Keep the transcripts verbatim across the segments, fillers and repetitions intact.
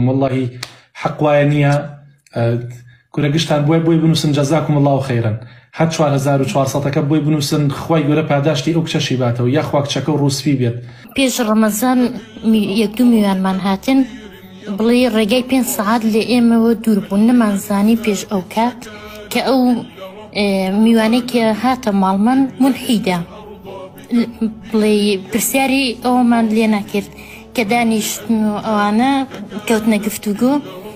فيكم والله حق وایە كورا قشتان بوي بوي بنوسن جزاكم الله خيرا حد چوار هزار و چوار سەد بوي بنوسن خوای گەورە پاداشتی ئەو کچەشی باتەوە یا خوا کچەکە و ڕوسفی بێت. پێش ڕەمەزان یەک دوو میوانمان هاتن بڵێ ڕێگای پێنج سەعات لە ئێمەوە دوور بوون نەمانزانی پێش ئەو کات کە ئەو میوانەی کە هاتە ماڵمان مولحیدە بڵێ پرسیاری ئەومان لێ ناکرد کە دانیشتن و ئەوانە کەوتنە گفتوگۆ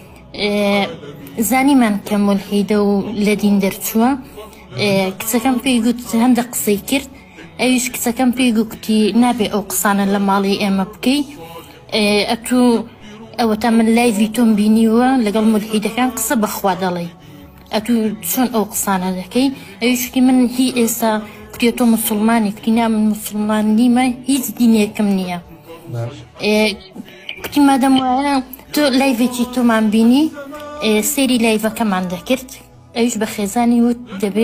زانیمان کە مولحیدە و لە دین دەرچووە. کچەکەم پێی گوت هەندە قسەی کرد ئەویش کچەکەم پێی گوتی نابێ ئەو قسانە لە ماڵی ئێمە بکەی ئەتوو ئەوە تا من لایڤی تۆم بینیوە لەگەڵ مولحیدەکان قسە بەخوا دەڵێ ئەتوو چۆن ئەو قسانە دەکەی. ئەویشکی من هی ئێستا کوتێ تۆ موسڵمانی کوتی نا من موسڵمان نیمە هیچ دینێکم نییە. کوتی مادەم وایە تۆ لایڤێکی تۆمان بینی سێری لایڤەکەمان دەکرد ئەویش بە خێزانی وت دەبێ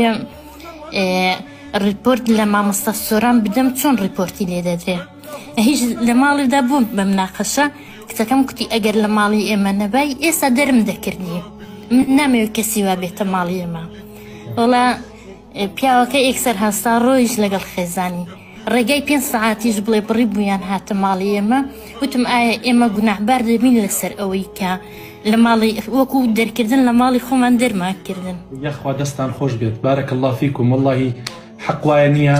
ریپۆرت لە مامۆستا سۆران بدەم چۆن ریپۆرتی لێ دەدرێ. هیچ لە ماڵیدا بووم بە مناقەشە کچەکەم کوتی ئەگەر لە ماڵی ئێمە نەبای ئێستا دەرم دەکردی نامەوێت کەسی وا بێتە ماڵی ئێمە. وەڵا پیاوەکە ئێکسەر هەستا ڕۆیش لەگەڵ خێزانی ڕێگای پێنج سەعاتیش بڵێ بڕی بوویان هاتە ماڵی ئێمە وتم ئایا ئێمە گوناحبار دەبین لەسەر ئەوەی کە لە ماڵی وەکو دەرکردن لە ماڵی خۆمان دەرماکردن. یاخوا دەستان خۆش بێت بارەک الله فیکم والله حق وایە نییە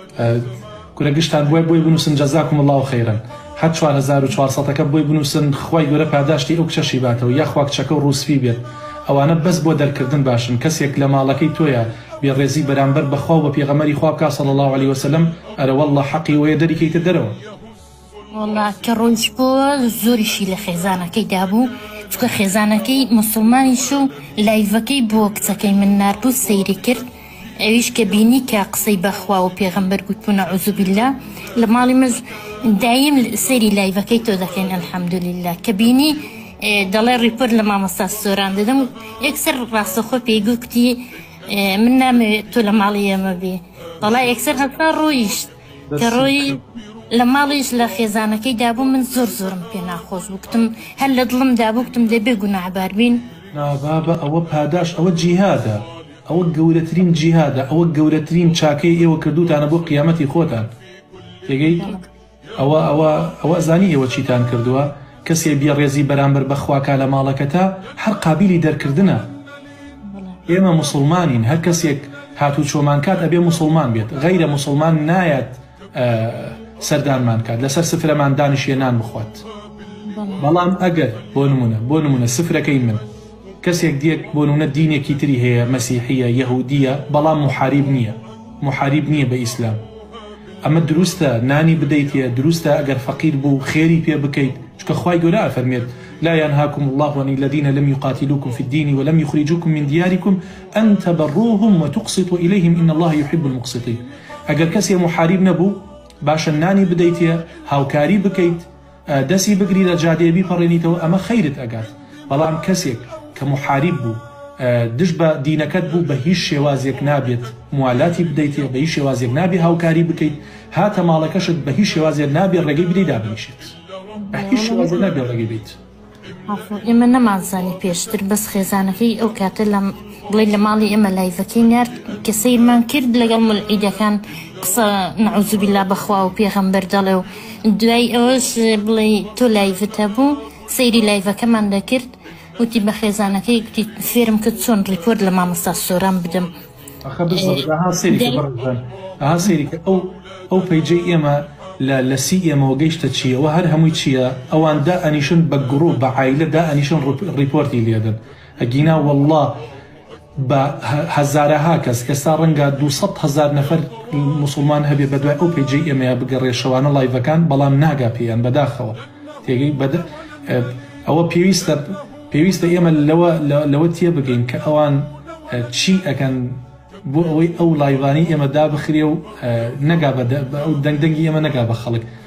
کورە گشتان بۆی بۆی بنووسن جەزاکم الله خەیرا حد چوار هزار و چوار سەد بۆی بنووسن خوای گەورە پاداشتی ئەو کچەشی باتەوە یا خوا کچەکە و ڕوسفی بێت. ئەوانە بەس بۆ دەرکردن باشن کەسێک لە ماڵەکەی تۆیە بێڕێزی بەرامبەر بەخوا و بە پێغەمبەری خوا بکا صلی الله علیه وسلم ئەرە والله حەقی وەیە دەریکەیتە دەرەوە. والله کە ڕۆیش بۆ زۆریشی لە خێزانەکەی دابوو چکە خێزانەکەی موسڵمانیش و لایڤەکەی بۆ کچەکەی من ناربوو سەیری کرد ئەویش کە بینی کە قسەی بەخوا و پێغەمبەر گوتبوو نەعوذ بالله لە ماڵی مەز دایم سەیری لایڤەکەی تۆ دەکەین ئەلحەمدولله کە بینی دەڵێ ریپۆرت لە مامۆستا سۆران دەدەم یەکسەر ڕاستەخۆ پێی گوتی من نامەوێت تۆ لە ماڵی ئێمە بێ وەڵای یەکسەر هەتا ڕۆیشت کە ڕۆی لە ماڵیش لە خێزانەکەی دابوو من زۆر زۆرم پێ ناخۆش بووکتم هەر لە دڵم دابووکتم دەبێ گوناحبار بین. نابابە ئەوە پاداش ئەوە جیهادە ئەوە گەورەترین جیهادە ئەوە گەورەترین چاکەی ئێوە کردوتانە بۆ قیامەتی خۆتان تێگەی ئەوە ئەوە ئەوە زانی ئێوە چیتان کردووە کەسێ بێڕێزی بەرامبەر بەخواکە لە ماڵەکەتا هەر قابلی دەرکردنە. ئێمە موسڵمانین هەر کەسێک هاتوو چۆمان کات ئەبێ موسڵمان بێت غەیرە موسڵمان نایەت سەردانمان کات لەسەر سفرەمان دانیشێنان بخوات. بەڵام ئەگەر بۆ نمونە بۆ نمونە سفرەکەی من کەسێک دیەک بۆ نمونە دینێکی تری هەیە مەسیحیە یەهودیە بەڵام محاریب نییە محاریب نییە بە ئیسلام ئەمە دروستە نانی بدەیتە دروستە ئەگەر فەقیر بوو خێری پێ بکەیت چکە خوای گەورە ئەفەرمێت لا ينهاكم الله عن الذين لم يقاتلوكم في الدين ولم يخرجوكم من دياركم أن تبروهم وتقسطوا إليهم إن الله يحب المقسطين. ئەگەر کەسێ محاریب نەبوو باشە نانی بدەیتە هاوکاری بکەیت دەسی بگری لە جادێبی پەڕێنیتەوە ئەمە خەیرت ئەگات. بەڵام کەسێک کە محاریب بوو دش بە دینەکەت بوو بە هیچ شێوازێک نابێت موالاتی بدەیتێ بە هیچ شێوازێک نابێ هاوکاری بکەیت هاتە ماڵەکەشت بە هیچ شێوازێک نابێ ڕێگەی بدەی دابنیشێت بە هیچ شێوازێک نابێ ڕێگەی بیت. ئێمە نەمانزانی پێشتر بەس خێزانەکەی ئەو کاتە لە بڵێ لە ماڵی ئێمە لایڤەکەی نرد کە سەیرمان کرد لەگەڵ مولعیدەکان قسە نەعوذ بالله بەخوا و پێغەمبەر دەڵێ و دوای ئەوەش بڵێ تۆ لایڤت هەبوو سەیری لایڤەکەمان دەکرد وتی بە خێزانەکەی گوتی فێرم کرد چۆن ریپۆرت لە مامۆستا سۆران بدەم. ئەها سەیریکە ئەو ئەو پەیجەی ئێمە لە سی ئێمەوە گەیشتە چییە و هەر هەمووی چییە ئەوان دا ئەنیشن بە گڕۆ بە عایلە دا ئەنیشن ریپۆرتی لێدن ئەگینا والله بە هەزارەها کەس کەستا ڕەنگە دووسەد هەزار نەفەر موسڵمان هەبێ بە دوای ئەو پەیجەی ئێمەیە بگەڕێشەوانە لایڤەکان بەڵام ناگا پێیان بەداخەوە تێگەی بەدە ئەوە پێویستە پێویستە ئێمە لەوە لەوە تێ بگەین کە ئەوان چی ئەکەن بۆ ئەوەی ئەو لایڤانی ئێمە دابخرێ و نەگا بە ئەو دەنگدەنگی ئێمە نەگا بە خەڵک